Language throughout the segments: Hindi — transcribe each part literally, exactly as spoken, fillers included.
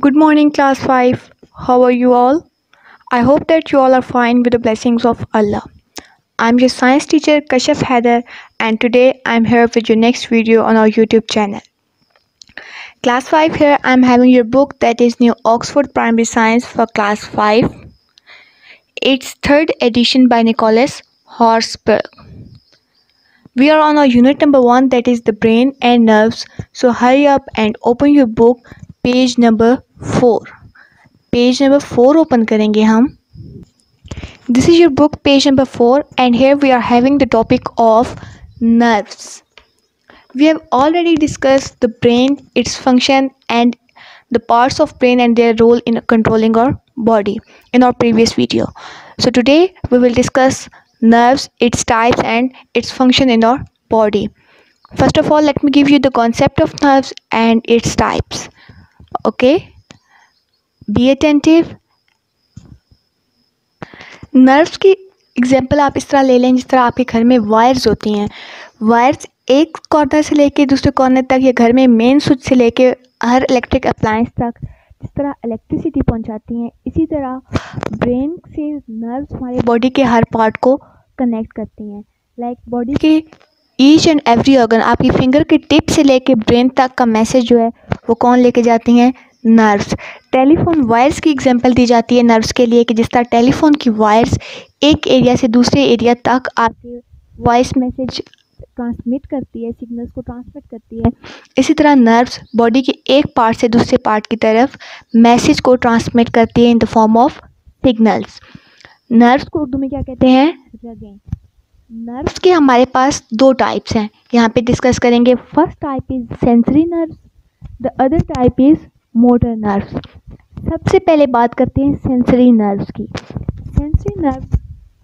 Good morning, class five. How are you all? I hope that you all are fine with the blessings of Allah. I'm your science teacher Kashaf Haider, and today I'm here with your next video on our YouTube channel. Class five, here I'm having your book that is New Oxford Primary Science for class five. It's third edition by Nicholas Horsburgh. We are on our unit number one, that is the brain and nerves. So hurry up and open your book, page number four. Page number four open करेंगे हम. This is your book, page number four, and here we are having the topic of nerves. We have already discussed the brain, its function, and the parts of brain and their role in controlling our body in our previous video. So today we will discuss nerves, its types, and its function in our body. First of all, let me give you the concept of nerves and its types. Okay, be attentive. Nerves की एग्जांपल आप इस तरह ले लें जिस तरह आपके घर में वायर्स होती हैं. वायर्स एक कॉर्नर से लेके दूसरे कॉर्नर तक, या घर में मेन स्विच से लेके हर इलेक्ट्रिक अप्लायंस तक जिस तरह इलेक्ट्रिसिटी पहुंचाती हैं, इसी तरह ब्रेन से नर्व्स हमारे बॉडी के हर पार्ट को कनेक्ट करती हैं. लाइक बॉडी के ईच एंड एवरी ऑर्गन, आपकी फिंगर के टिप से लेके ब्रेन तक का मैसेज जो है वो कौन लेके जाती हैं? नर्व्स. टेलीफोन वायर्स की एग्जांपल दी जाती है नर्व्स के लिए कि जिस तरह टेलीफोन की वायर्स एक एरिया से दूसरे एरिया तक आपके वॉइस मैसेज ट्रांसमिट करती है, सिग्नल्स को ट्रांसमिट करती है, इसी तरह नर्व्स बॉडी के एक पार्ट से दूसरे पार्ट की तरफ मैसेज को ट्रांसमिट करती है in the form of signals. Nerves को उर्दू में क्या कहते हैं? रगें. नर्व्स के हमारे पास दो टाइप्स हैं, यहाँ पे डिस्कस करेंगे. First type is sensory nerves, the other type is motor nerves. सबसे पहले बात करते हैं सेंसरी नर्व्स की. सेंसरी नर्व्स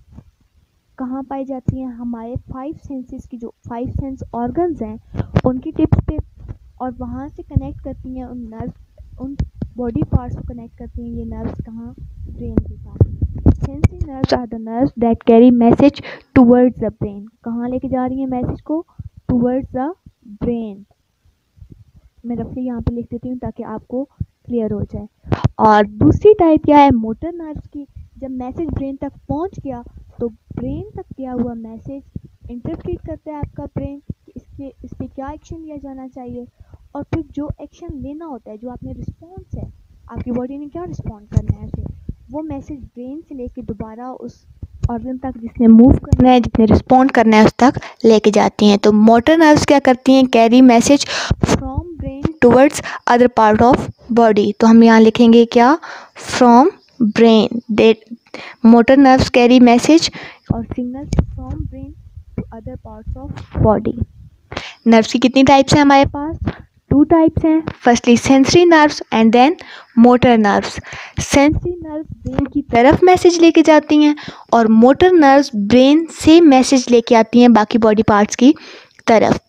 कहाँ पाई जाती हैं? हमारे फाइव सेंसेस की जो फाइव सेंस ऑर्गन्स हैं उनकी टिप्स पे, और वहाँ से कनेक्ट करती हैं उन नर्व्स, उन बॉडी पार्ट्स को कनेक्ट करती हैं ये नर्व्स. कहाँ? ब्रेन के साथ. Sensory nerves are the nerves that carry message towards the brain. कहाँ लेके जा रही हैं मैसेज को? Towards the brain. मैं रफली यहाँ पे लिख देती हूँ ताकि आपको क्लियर हो जाए. और दूसरी टाइप क्या है? मोटर नर्व्स की. जब मैसेज ब्रेन तक पहुँच गया तो ब्रेन तक गया हुआ मैसेज इंटरप्रेट करता है आपका ब्रेन, इसके इस पर क्या एक्शन लिया जाना चाहिए, और फिर जो एक्शन लेना होता है, जो आपने रिस्पॉन्स है, आपकी बॉडी ने क्या रिस्पॉन्ड करना है उसे, वो मैसेज ब्रेन से लेके दोबारा उस ऑर्गन तक जिसने मूव करना है, जिसने रिस्पॉन्ड करना है, उस तक लेके जाती हैं. तो मोटर नर्व्स क्या करती हैं? Carry message from brain towards other part of body. तो हम यहाँ लिखेंगे क्या? From brain. That motor nerves carry message और signals from brain to other parts of body. Nerves की कितनी टाइप्स हैं हमारे पास? टू टाइप्स हैं. Firstly sensory nerves and then motor nerves. Sensory nerves brain की तरफ मैसेज लेके जाती हैं और मोटर नर्व्स ब्रेन से मैसेज लेके आती हैं बाकी बॉडी पार्ट्स की तरफ.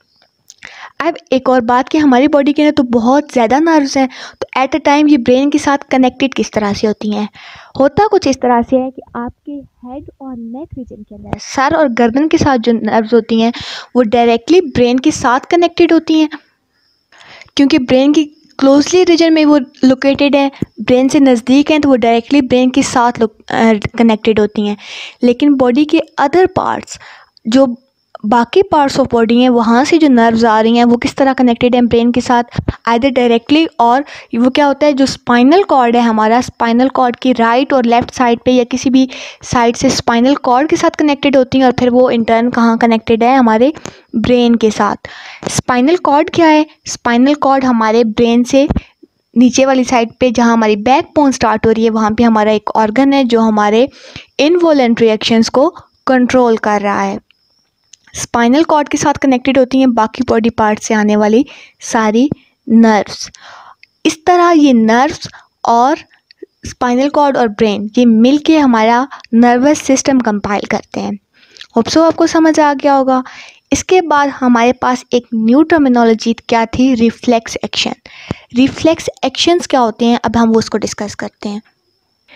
अब एक और बात कि हमारी बॉडी के अंदर तो बहुत ज़्यादा नर्व्स हैं, तो एट अ टाइम ये ब्रेन के साथ कनेक्टेड किस तरह से होती हैं? होता कुछ इस तरह से है कि आपके हेड और नेक रीजन के अंदर सर और गर्दन के साथ जो नर्व्स होती हैं वो डायरेक्टली ब्रेन के साथ कनेक्टेड होती हैं, क्योंकि ब्रेन की क्लोजली रीजन में वो लोकेटेड है, ब्रेन से नज़दीक हैं, तो वो डायरेक्टली ब्रेन के साथ कनेक्टेड होती हैं. लेकिन बॉडी के अदर पार्ट्स, जो बाकी पार्ट्स ऑफ बॉडी हैं, वहाँ से जो नर्व्स आ रही हैं वो किस तरह कनेक्टेड हैं ब्रेन के साथ? आइदर डायरेक्टली, और वो क्या होता है, जो स्पाइनल कॉर्ड है हमारा, स्पाइनल कॉर्ड की राइट और लेफ़्ट साइड पे या किसी भी साइड से स्पाइनल कॉर्ड के साथ कनेक्टेड होती हैं, और फिर वो इंटर्न कहाँ कनेक्टेड है? हमारे ब्रेन के साथ. स्पाइनल कॉर्ड क्या है? स्पाइनल कॉर्ड हमारे ब्रेन से नीचे वाली साइड पे जहाँ हमारी बैक बोन स्टार्ट हो रही है, वहाँ पे हमारा एक ऑर्गन है जो हमारे इनवॉलेंट्री एक्शंस को कंट्रोल कर रहा है. स्पाइनल कॉर्ड के साथ कनेक्टेड होती हैं बाकी बॉडी पार्ट से आने वाली सारी नर्व्स. इस तरह ये नर्व्स और स्पाइनल कॉर्ड और ब्रेन ये मिलके हमारा नर्वस सिस्टम कंपाइल करते हैं. होप सो आपको समझ आ गया होगा. इसके बाद हमारे पास एक न्यू टर्मिनोलॉजी क्या थी? Reflex action. रिफ्लेक्स एक्शंस क्या होते हैं? अब हम वो उसको डिस्कस करते हैं.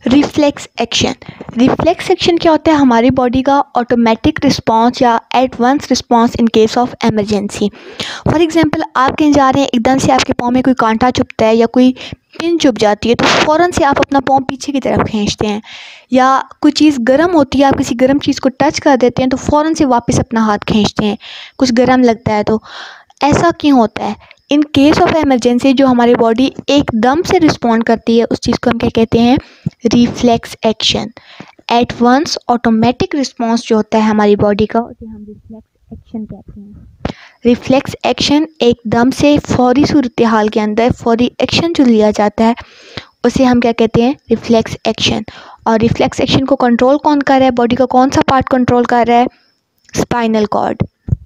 Reflex action. रिफ्लेक्स एक्शन क्या होता है? हमारी बॉडी का ऑटोमेटिक रिस्पॉन्स या at once response in case of emergency. For example, आप कहीं जा रहे हैं, एकदम से आपके पाँव में कोई कांटा चुभता है या कोई पिन चुभ जाती है, तो फ़ौरन से आप अपना पाँव पीछे की तरफ खींचते हैं। या कोई चीज़ गर्म होती है, आप किसी गर्म चीज़ को टच कर देते हैं तो फ़ौरन से वापस अपना हाथ खींचते हैं, कुछ गर्म लगता है तो। ऐसा क्यों होता है? इन केस ऑफ एमरजेंसी जो हमारी बॉडी एकदम से रिस्पॉन्ड करती है, उस चीज़ को हम क्या कहते हैं? Reflex action. At once automatic response जो होता है हमारी बॉडी का, उसे हम रिफ्लेक्स एक्शन कहते हैं। रिफ्लेक्स एक्शन एकदम से फौरी सूरत हाल के अंदर फौरी एक्शन जो लिया जाता है, उसे हम क्या कहते हैं? Reflex action. और रिफ्लेक्स एक्शन को कंट्रोल कौन कर रहा है? बॉडी का कौन सा पार्ट कंट्रोल कर रहा है? Spinal cord.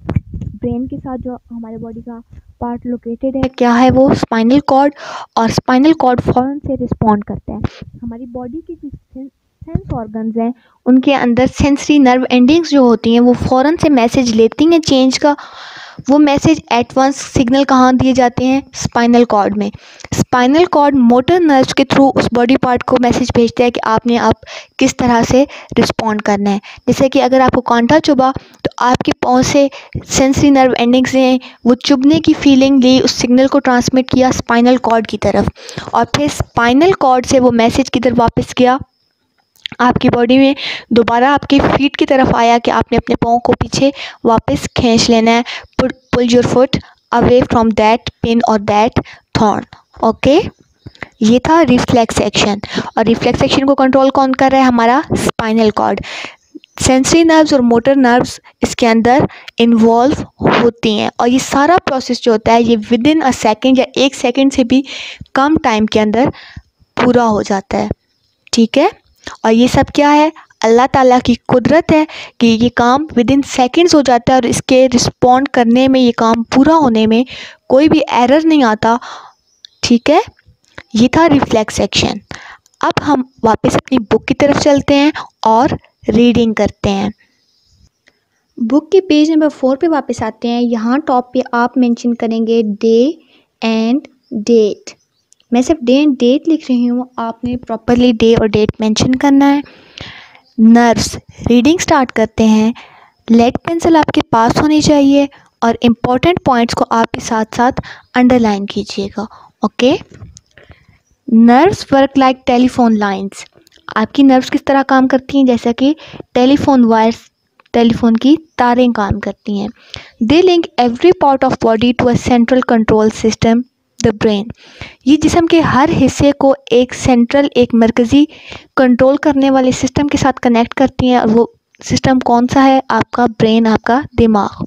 ब्रेन के साथ जो हमारे बॉडी का पार्ट लोकेटेड है, क्या है वो? Spinal cord. और स्पाइनल कॉर्ड फ़ौरन से रिस्पॉन्ड करता है। हमारी बॉडी की जो सेंस ऑर्गन्स हैं, उनके अंदर सेंसरी नर्व एंडिंग्स जो होती हैं, वो फ़ौरन से मैसेज लेती हैं चेंज का। वो मैसेज एट वंस सिग्नल कहाँ दिए जाते हैं? स्पाइनल कॉर्ड में। स्पाइनल कॉर्ड मोटर नर्व्स के थ्रू उस बॉडी पार्ट को मैसेज भेजता है कि आपने अब किस तरह से रिस्पॉन्ड करना है। जैसे कि अगर आपको कांटा चुभा तो आपके पाँव से सेंसरी नर्व एंडिंग्स ने वो चुभने की फीलिंग ली, उस सिग्नल को ट्रांसमिट किया स्पाइनल कॉर्ड की तरफ, और फिर स्पाइनल कॉर्ड से वो मैसेज किधर वापस गया? आपकी बॉडी में दोबारा आपकी फीट की तरफ आया कि आपने अपने पाँव को पीछे वापस खींच लेना है। Pull your foot away from that pin और दैट थॉर्न। ओके, ये था रिफ्लेक्स एक्शन। और रिफ्लेक्स एक्शन को कंट्रोल कौन कर रहा है? हमारा स्पाइनल कॉर्ड। सेंसरी नर्व्स और मोटर नर्व्स इसके अंदर इन्वॉल्व होती हैं, और ये सारा प्रोसेस जो होता है ये विद इन अ सेकेंड या एक सेकेंड से भी कम टाइम के अंदर पूरा हो जाता है। ठीक है, और ये सब क्या है? अल्लाह ताला की कुदरत है कि ये काम विद इन सेकेंड्स हो जाता है, और इसके रिस्पॉन्ड करने में, ये काम पूरा होने में कोई भी एरर नहीं आता। ठीक है, ये था रिफ्लेक्स एक्शन। अब हम वापस अपनी बुक की तरफ चलते हैं और रीडिंग करते हैं। बुक के पेज नंबर फोर पे वापस आते हैं। यहाँ टॉप पे आप मेंशन करेंगे डे एंड डेट। मैं सिर्फ डे एंड डेट लिख रही हूँ, आपने प्रॉपरली डे और डेट मेंशन करना है। नर्व्स, रीडिंग स्टार्ट करते हैं। लेड पेंसिल आपके पास होनी चाहिए और इम्पॉर्टेंट पॉइंट्स को आप भी साथ साथ अंडरलाइन कीजिएगा। Okay, nerves work like telephone lines. आपकी नर्व्स किस तरह काम करती हैं? जैसा कि टेलीफोन वायर्स, टेलीफोन की तारें काम करती हैं। They link every part of body to a central control system, the brain. ये जिस्म के हर हिस्से को एक सेंट्रल, एक मरकज़ी कंट्रोल करने वाले सिस्टम के साथ कनेक्ट करती हैं, और वो सिस्टम कौन सा है? आपका ब्रेन, आपका दिमाग।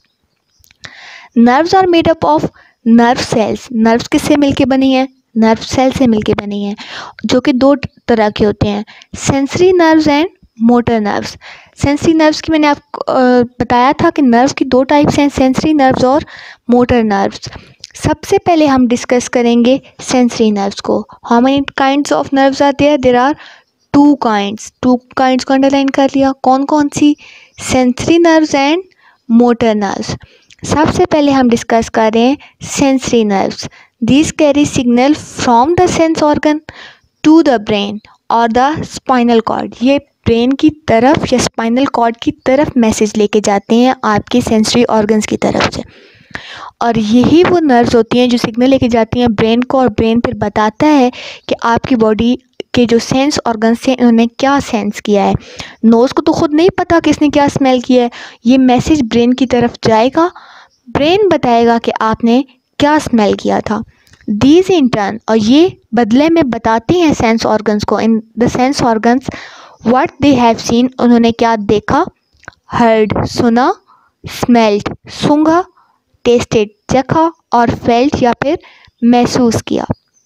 Nerves are made up of nerve cells. Nerves किससे मिलके बनी है? नर्व सेल से मिलके बनी है, जो कि दो तरह के होते हैं, sensory nerves and motor nerves. Sensory nerves की मैंने आपको बताया था कि नर्व्स की दो टाइप्स हैं, सेंसरी नर्व्स और मोटर नर्व्स। सबसे पहले हम डिस्कस करेंगे सेंसरी नर्व्स को। How many kinds of nerves are there? There are two kinds. Two kinds को अंडरलाइन कर लिया। कौन कौन सी? Sensory nerves and motor nerves. सबसे पहले हम डिस्कस कर रहे हैं sensory nerves. These carry signal from the sense organ to the brain और द स्पाइनल कॉर्ड। ये ब्रेन की तरफ या स्पाइनल कॉर्ड की तरफ मैसेज लेके जाते हैं आपके सेंसरी ऑर्गन्स की तरफ से, और यही वो नर्व्स होती हैं जो सिग्नल लेके जाती हैं ब्रेन को, और ब्रेन फिर बताता है कि आपकी बॉडी के जो सेंस ऑर्गन्स हैं उन्होंने क्या सेंस किया है। नोज़ को तो खुद नहीं पता कि इसने क्या स्मेल किया है, ये मैसेज ब्रेन की तरफ जाएगा, ब्रेन बताएगा कि आपने क्या स्मेल किया था। दीज इन टर्न, और ये बदले में बताती हैं सेंस ऑर्गन्स को, in the sense organs what they have seen, उन्होंने क्या देखा, हर्ड सुना, स्मेल्ड सूंघा, टेस्टेड चखा, और फेल्ट या फिर महसूस किया।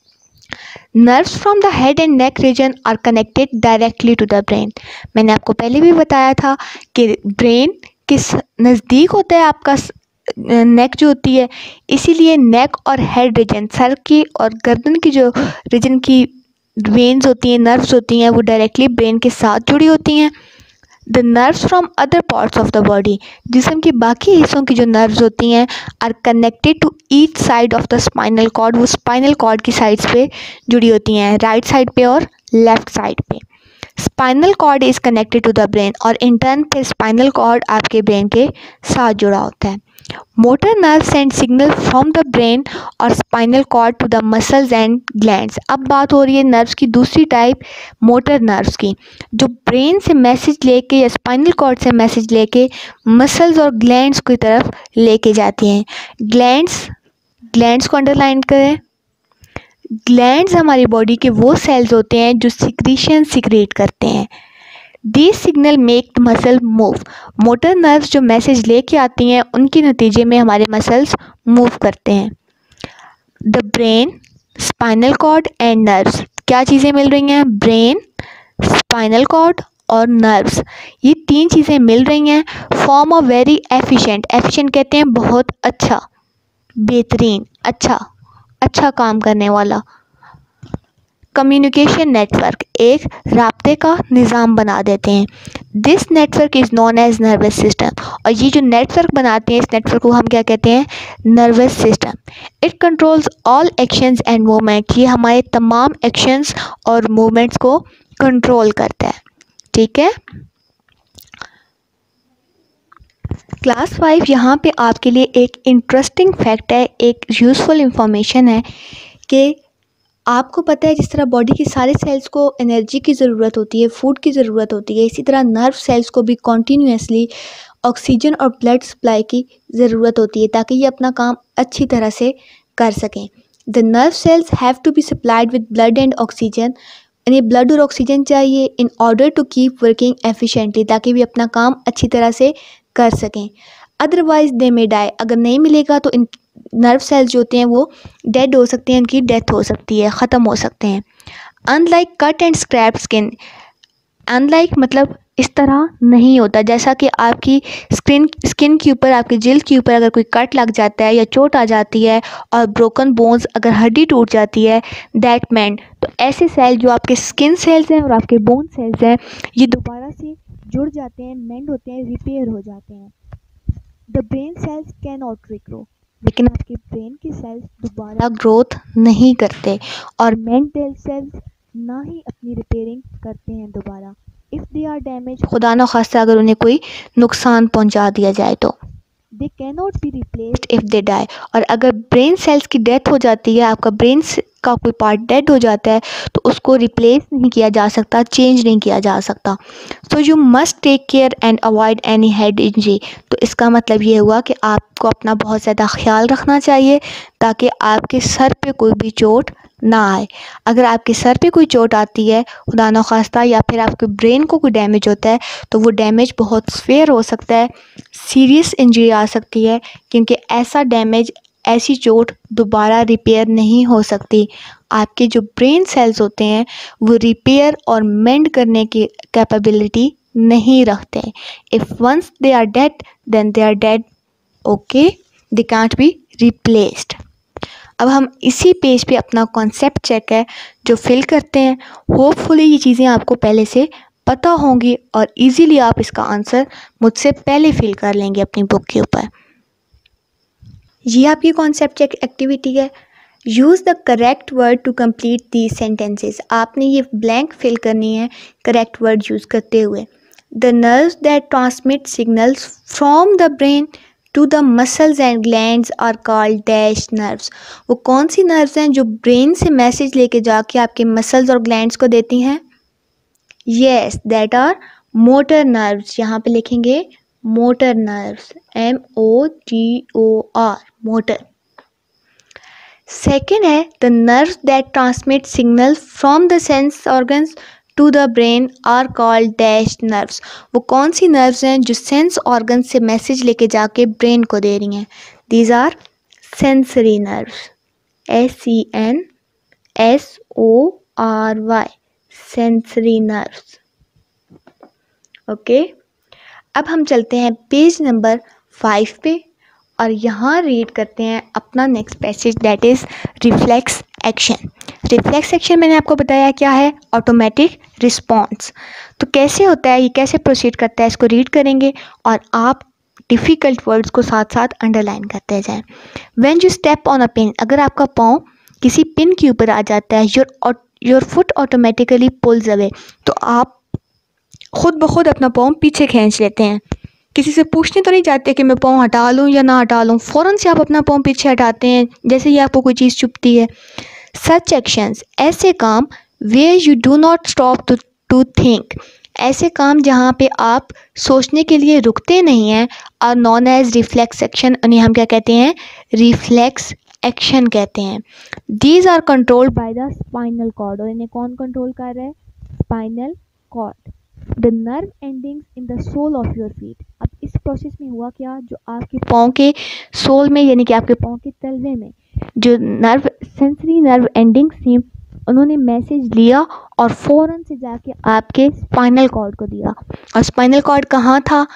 Nerves from the head and neck region are connected directly to the brain. मैंने आपको पहले भी बताया था कि ब्रेन किस नज़दीक होता है आपका नेक जो होती है, इसीलिए नेक और हेड रीजन, सर की और गर्दन की जो रीजन की वेन्स होती हैं, नर्व्स होती हैं, वो डायरेक्टली ब्रेन के साथ जुड़ी होती हैं। The nerves from other parts of the body, जिस्म के बाकी हिस्सों की जो नर्व्स होती हैं, are connected to each side of the spinal cord. वो स्पाइनल कॉर्ड की साइड्स पे जुड़ी होती हैं, राइट साइड पे और लेफ्ट साइड पे। Spinal cord is connected to the brain, और इन टर्न फिर स्पाइनल कॉर्ड आपके ब्रेन के साथ जुड़ा होता है। Motor nerve send signal from the brain और spinal cord to the muscles and glands. अब बात हो रही है नर्व्स की दूसरी टाइप, मोटर नर्व्स की, जो ब्रेन से मैसेज लेके या स्पाइनल कॉर्ड से मैसेज लेके मसल्स और ग्लैंड्स की तरफ लेके जाती हैं। ग्लैंड्स ग्लैंड्स को अंडरलाइन करें। ग्लैंड्स हमारी बॉडी के वो सेल्स होते हैं जो सिक्रीशन सिक्रेट करते हैं। This signal make muscle move. Motor nerves जो मैसेज लेके आती हैं उनके नतीजे में हमारे मसल्स मूव करते हैं। The brain, spinal cord and nerves, क्या चीज़ें मिल रही हैं? ब्रेन, स्पाइनल कॉर्ड और नर्व्स, ये तीन चीज़ें मिल रही हैं, form of very efficient. Efficient कहते हैं बहुत अच्छा, बेहतरीन, अच्छा अच्छा काम करने वाला कम्युनिकेशन नेटवर्क, एक राब्ते का निज़ाम बना देते हैं। This network is known as nervous system, और ये जो नेटवर्क बनाते हैं इस नेटवर्क को हम क्या कहते हैं? Nervous system. It controls all actions and movement, ये हमारे तमाम एक्शंस और मूवमेंट्स को कंट्रोल करता है। ठीक है, क्लास फाइव यहाँ पे आपके लिए एक इंटरेस्टिंग फैक्ट है, एक यूज़फुल इंफॉर्मेशन है कि आपको पता है जिस तरह बॉडी के सारे सेल्स को एनर्जी की ज़रूरत होती है, फूड की ज़रूरत होती है, इसी तरह नर्व सेल्स को भी कॉन्टीन्यूसली ऑक्सीजन और ब्लड सप्लाई की ज़रूरत होती है ताकि ये अपना काम अच्छी तरह से कर सकें। The nerve cells have to be supplied with blood and oxygen, इन्हें ब्लड और ऑक्सीजन चाहिए in order to keep working efficiently, ताकि वे अपना काम अच्छी तरह से कर सकें। अदरवाइज दे मे डाई, अगर नहीं मिलेगा तो इन नर्व सेल्स जो होते हैं वो डेड हो सकते हैं, उनकी डेथ हो सकती है, ख़त्म हो सकते हैं। Unlike cut and scrap skin, unlike मतलब इस तरह नहीं होता, जैसा कि आपकी स्किन स्किन के ऊपर, आपके जिल्द के ऊपर अगर कोई कट लग जाता है या चोट आ जाती है और ब्रोकन बोन्स, अगर हड्डी टूट जाती है, दैट मैन, तो ऐसे सेल जो आपके स्किन सेल्स हैं और आपके बोन सेल्स हैं ये दोबारा से जुड़ जाते हैं, मेंड होते हैं, रिपेयर हो जाते हैं। The brain cells can not regrow, लेकिन आपके ब्रेन के सेल्स दोबारा ग्रोथ नहीं करते, और मेंटल सेल्स ना ही अपनी रिपेयरिंग करते हैं दोबारा। इफ़ दे आर डैमेज, खुदा न खास्ता अगर उन्हें कोई नुकसान पहुंचा दिया जाए तो they can not be replaced if they die, और अगर ब्रेन सेल्स की डेथ हो जाती है, आपका ब्रेन का कोई पार्ट डेड हो जाता है तो उसको रिप्लेस नहीं किया जा सकता, चेंज नहीं किया जा सकता। So you must take care and avoid any head injury, तो इसका मतलब ये हुआ कि आपको अपना बहुत ज़्यादा ख्याल रखना चाहिए ताकि आपके सर पे कोई भी चोट ना आए। अगर आपके सर पे कोई चोट आती है खुदा न खास्ता, या फिर आपके ब्रेन को कोई डैमेज होता है तो वो डैमेज बहुत सीवियर हो सकता है, सीरियस इंजरी आ सकती है, क्योंकि ऐसा डैमेज, ऐसी चोट दोबारा रिपेयर नहीं हो सकती। आपके जो ब्रेन सेल्स होते हैं वो रिपेयर और मेंड करने की कैपेबिलिटी नहीं रखते। If once they are dead then they are dead, okay, they can't be replaced. अब हम इसी पेज पे अपना कॉन्सेप्ट चेक है जो फिल करते हैं। होपफुली ये चीज़ें आपको पहले से पता होंगी और इजीली आप इसका आंसर मुझसे पहले फिल कर लेंगे अपनी बुक के ऊपर। ये आपकी कॉन्सेप्ट चेक एक्टिविटी है। Use the correct word to complete the sentences, आपने ये ब्लैंक फिल करनी है करेक्ट वर्ड यूज़ करते हुए। The nerves that transmit signals from the brain to the muscles and glands are called dash nerves, वो कौन सी नर्व्स हैं जो ब्रेन से मैसेज लेके जाके आपके मसल्स और ग्लैंड्स को देती हैं? Yes, that are motor nerves. यहाँ पे लिखेंगे motor nerves, M O T O R, motor. Second है the nerves that transmit signal from the sense organs to the brain are called dash nerves, वो कौन सी नर्व्स हैं जो सेंस ऑर्गन से मैसेज लेके जाके ब्रेन को दे रही हैं? These are sensory nerves, S C N S O R Y, sensory nerves. Okay, अब हम चलते हैं पेज नंबर फाइव पे और यहाँ रीड करते हैं अपना next passage, that is reflex action. Reflex action मैंने आपको बताया क्या है? Automatic response. तो कैसे होता है, ये कैसे प्रोसीड करता है, इसको रीड करेंगे और आप डिफ़िकल्ट वर्ड्स को साथ साथ अंडरलाइन करते जाएं। When you step on a pin, अगर आपका पाँव किसी पिन के ऊपर आ जाता है, your your foot automatically pulls away, तो आप खुद ब खुद अपना पाँव पीछे खींच लेते हैं। किसी से पूछने तो नहीं जाते कि मैं पाँव हटा लूँ या ना हटा लूँ, फ़ौरन से आप अपना पाँव पीछे हटाते हैं जैसे ही आपको कोई चीज़ चुभती है। सच एक्शंस, ऐसे काम where you do not stop to to think, ऐसे काम जहाँ पे आप सोचने के लिए रुकते नहीं हैं, are known as reflex action, उन्हें हम क्या कहते हैं, रिफ्लेक्स एक्शन कहते हैं। These are controlled by the spinal cord, और इन्हें कौन कंट्रोल कर रहा है, spinal cord. The nerve endings in the sole of your feet, अब इस प्रोसेस में हुआ क्या, जो आपके पाँव के सोल में यानी कि आपके पाँव के तलवे में जो नर्व सेंसरी नर्व एंडिंग्स थी, उन्होंने मैसेज लिया और फ़ौरन से जाके आपके स्पाइनल कॉर्ड को दिया। और स्पाइनल कॉर्ड कहाँ था,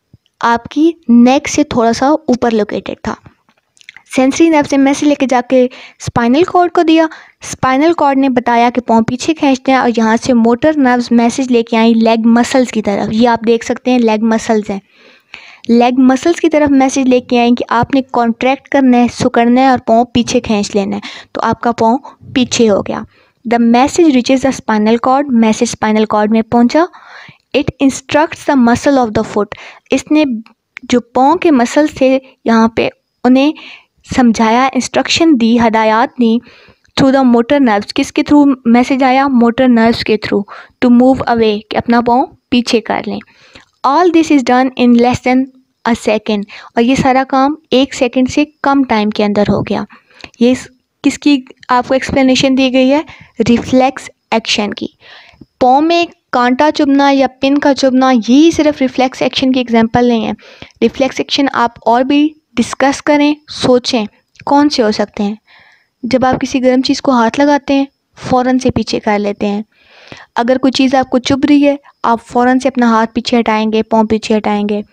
आपकी नेक से थोड़ा सा ऊपर लोकेटेड था। सेंसरी नर्व से मैसेज लेके जाके स्पाइनल कॉर्ड को दिया, स्पाइनल कॉर्ड ने बताया कि पाँव पीछे खींचते हैं, और यहाँ से मोटर नर्व्स मैसेज लेके आई लेग मसल्स की तरफ। ये आप देख सकते हैं लेग मसल्स हैं, लेग मसल्स की तरफ मैसेज लेके आई कि आपने कॉन्ट्रैक्ट करना है, सुकड़ना है और पाँव पीछे खींच लेना है, तो आपका पाँव पीछे हो गया। The message reaches the spinal cord, message spinal cord में पहुंचा। It instructs the muscle of the foot, इसने जो पाँव के मसल्स थे यहाँ पे उन्हें समझाया, इंस्ट्रक्शन दी, हदायत दी थ्रू द मोटर नर्व्स। किसके थ्रू मैसेज आया, मोटर नर्व्स के थ्रू, टू मूव अवे, कि अपना पाँव पीछे कर लें। All this is done in less than a second, और ये सारा काम एक सेकेंड से कम टाइम के अंदर हो गया। ये किसकी आपको एक्सप्लेनेशन दी गई है, रिफ्लेक्स एक्शन की। पाँव में कांटा चुभना या पिन का चुभना, यही सिर्फ रिफ्लेक्स एक्शन की एग्जांपल नहीं है। रिफ्लेक्स एक्शन आप और भी डिस्कस करें, सोचें कौन से हो सकते हैं। जब आप किसी गर्म चीज़ को हाथ लगाते हैं, फ़ौरन से पीछे कर लेते हैं। अगर कोई चीज़ आपको चुभ रही है, आप फ़ौरन से अपना हाथ पीछे हटाएंगे, पाँव पीछे हटाएंगे।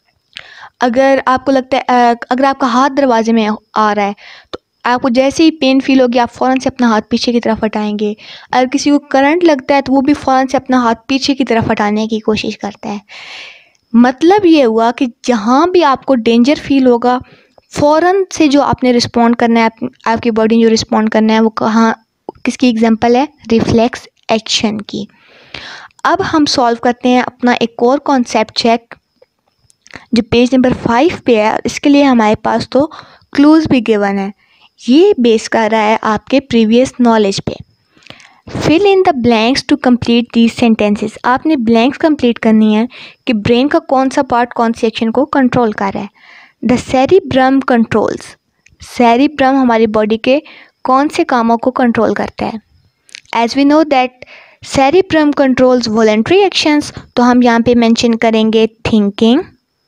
अगर आपको लगता है, अगर आपका हाथ दरवाजे में आ रहा है तो आपको जैसे ही पेन फील होगी, आप फ़ौरन से अपना हाथ पीछे की तरफ हटाएंगे। अगर किसी को करंट लगता है तो वो भी फ़ौरन से अपना हाथ पीछे की तरफ हटाने की कोशिश करता है। मतलब ये हुआ कि जहाँ भी आपको डेंजर फील होगा, फ़ौरन से जो आपने रिस्पॉन्ड करना है, आप, आपकी बॉडी ने जो रिस्पॉन्ड करना है, वो कहाँ, किसकी एग्जांपल है, रिफ्लेक्स एक्शन की। अब हम सॉल्व करते हैं अपना एक और कॉन्सेप्ट चेक जो पेज नंबर फाइव पे है। इसके लिए हमारे पास तो क्लूज़ भी गिवन है, ये बेस कर रहा है आपके प्रीवियस नॉलेज पे। Fill in the blanks to complete these sentences, आपने ब्लैंक्स कंप्लीट करनी है कि ब्रेन का कौन सा पार्ट कौन सी एक्शन को कंट्रोल कर रहा है। द सेरिब्रम कंट्रोल्स, सेरिब्रम हमारी बॉडी के कौन से कामों को कंट्रोल करता है। As we know that cerebrum controls voluntary actions, तो हम यहाँ पे मेंशन करेंगे थिंकिंग,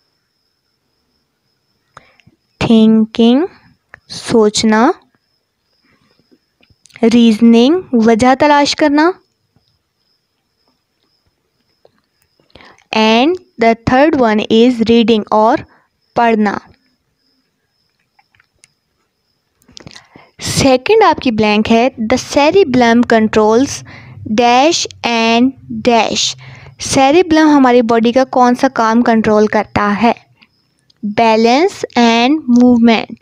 थिंकिंग सोचना, रीजनिंग वजह तलाश करना, and the third one is reading और पढ़ना। सेकंड आपकी ब्लैंक है, the cerebellum controls dash and dash, cerebellum हमारी बॉडी का कौन सा काम कंट्रोल करता है, balance and movement.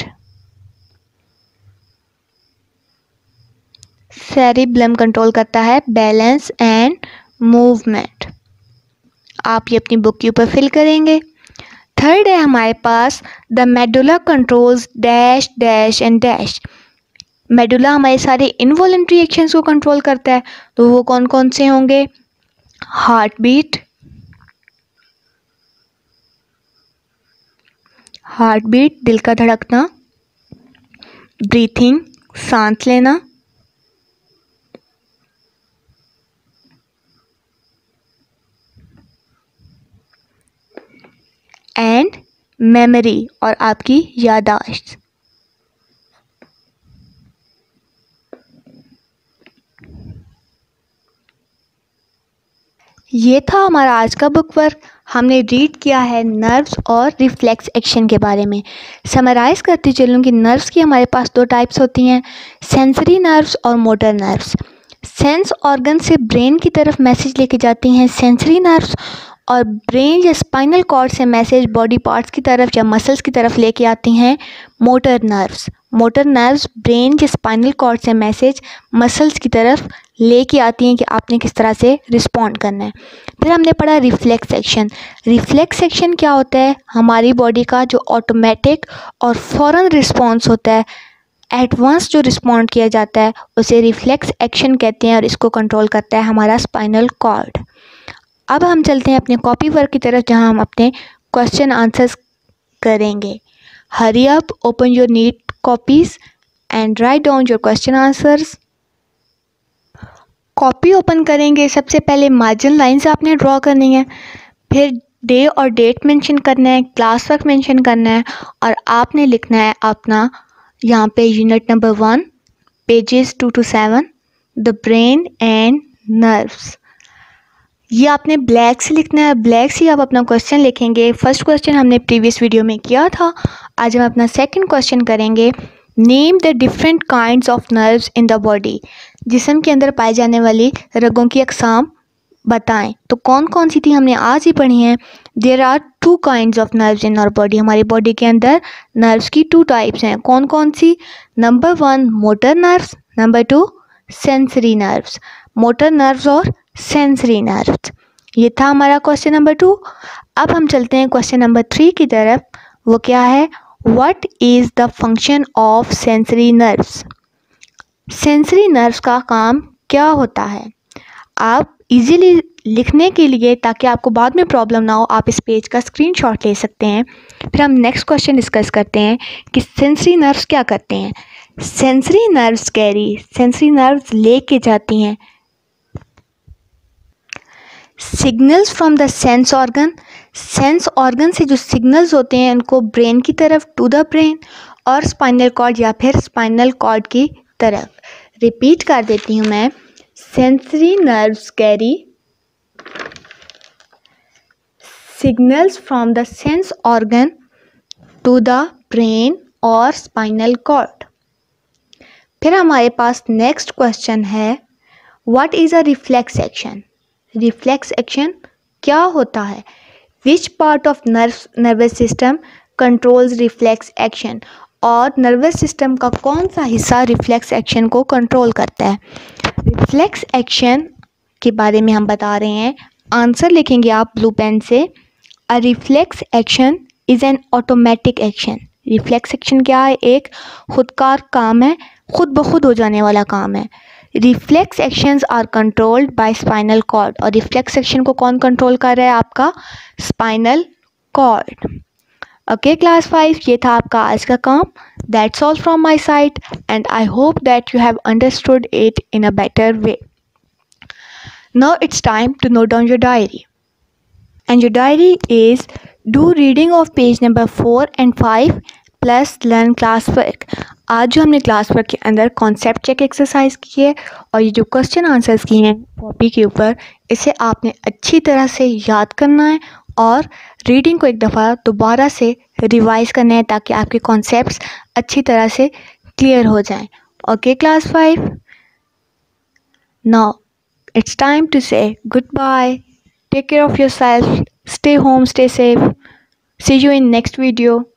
Cerebellum control करता है बैलेंस एंड मूवमेंट। आप ये अपनी बुक के ऊपर फिल करेंगे। थर्ड है हमारे पास, the medulla controls dash dash and dash, medulla हमारे सारे इनवॉलंटरी एक्शंस को कंट्रोल करता है, तो वो कौन कौन से होंगे, हार्ट बीट, हार्ट बीट दिल का धड़कना, ब्रीथिंग सांस लेना, एंड मेमोरी और आपकी याददाश्त। ये था हमारा आज का बुक वर्क। हमने रीड किया है नर्व्स और रिफ्लेक्स एक्शन के बारे में। समराइज़ करती चलूँ कि नर्व्स की हमारे पास दो टाइप्स होती हैं, सेंसरी नर्व्स और मोटर नर्व्स। सेंस ऑर्गन से ब्रेन की तरफ मैसेज लेके जाती हैं सेंसरी नर्व्स, और ब्रेन या स्पाइनल कॉर्ड से मैसेज बॉडी पार्ट्स की तरफ या मसल्स की तरफ लेके आती हैं motor nerves. Motor nerves brain या स्पाइनल कॉर्ड से मैसेज मसल्स की तरफ लेके आती हैं कि आपने किस तरह से रिस्पॉन्ड करना है। फिर हमने पढ़ा रिफ्लेक्स एक्शन। रिफ्लेक्स एक्शन क्या होता है? हमारी बॉडी का जो ऑटोमेटिक और फ़ौरन रिस्पॉन्स होता है, एडवांस जो रिस्पॉन्ड किया जाता है, उसे रिफ्लेक्स एक्शन कहते हैं और इसको कंट्रोल करता है हमारा स्पाइनल कॉर्ड। अब हम चलते हैं अपने कॉपी वर्क की तरफ, जहां हम अपने क्वेश्चन आंसर्स करेंगे। Hurry up, open your neat copies and write down your question answers. Copy open करेंगे, सबसे पहले मार्जिन लाइंस आपने ड्रॉ करनी है, फिर डे और डेट मेंशन करना है, क्लास वर्क मेंशन करना है और आपने लिखना है अपना यहाँ पे unit number one, pages two to seven, the brain and nerves. ये आपने ब्लैक से लिखना है, ब्लैक से आप अपना क्वेश्चन लिखेंगे। फर्स्ट क्वेश्चन हमने प्रीवियस वीडियो में किया था, आज हम अपना सेकंड क्वेश्चन करेंगे। Name the different kinds of nerves in the body. जिस्म के अंदर पाए जाने वाली रगों की अक़साम बताएं। तो कौन कौन सी थी हमने आज ही पढ़ी हैं। There are two kinds of nerves in our body. हमारी बॉडी के अंदर नर्व्स की टू टाइप्स हैं। कौन कौन सी? Number one motor nerves, number two sensory nerves. Motor nerves और सेंसरी नर्व्स। ये था हमारा क्वेश्चन नंबर टू। अब हम चलते हैं क्वेश्चन नंबर थ्री की तरफ। वो क्या है? What is the function of sensory nerves. Sensory nerves का काम क्या होता है? आप इजीली लिखने के लिए, ताकि आपको बाद में प्रॉब्लम ना हो, आप इस पेज का स्क्रीनशॉट ले सकते हैं। फिर हम नेक्स्ट क्वेश्चन डिस्कस करते हैं कि सेंसरी नर्व्स क्या करते हैं। Sensory nerves carry, sensory nerves लेके जाती हैं signals from the sense organ. Sense organ से जो सिग्नल्स होते हैं उनको ब्रेन की तरफ, टू द ब्रेन, और स्पाइनल कॉर्ड या फिर स्पाइनल कॉर्ड की तरफ। रिपीट कर देती हूँ मैं। Sensory nerves carry signals from the sense organ to the brain और स्पाइनल कॉर्ड। फिर हमारे पास नेक्स्ट क्वेश्चन है, what is a reflex action. Reflex action क्या होता है? Which part of nerve nervous system controls reflex action. और नर्वस सिस्टम का कौन सा हिस्सा रिफ्लेक्स एक्शन को कंट्रोल करता है? रिफ्लेक्स एक्शन के बारे में हम बता रहे हैं। आंसर लिखेंगे आप ब्लू पेन से। A reflex action is an automatic action. Reflex action क्या है? एक खुदकार काम है, खुद ब खुद हो जाने वाला काम है। Reflex actions are controlled by spinal cord. और रिफ्लेक्स एक्शन को कौन कंट्रोल कर रहा है? आपका spinal cord. Okay class five, ये था आपका आज का काम। That's all from my side and I hope that you have understood it in a better way. Now it's time to note down your diary. And your diary is do reading of page number four and five plus learn class work. आज जो हमने क्लास वर्क के अंदर कॉन्सेप्ट चेक एक्सरसाइज की है और ये जो क्वेश्चन आंसर्स किए हैं कॉपी के ऊपर, इसे आपने अच्छी तरह से याद करना है और रीडिंग को एक दफ़ा दोबारा से रिवाइज करना है ताकि आपके कॉन्सेप्ट्स अच्छी तरह से क्लियर हो जाएं. Okay class five, now it's time to say goodbye. Take care of yourself. Stay home, stay safe. See you in next video.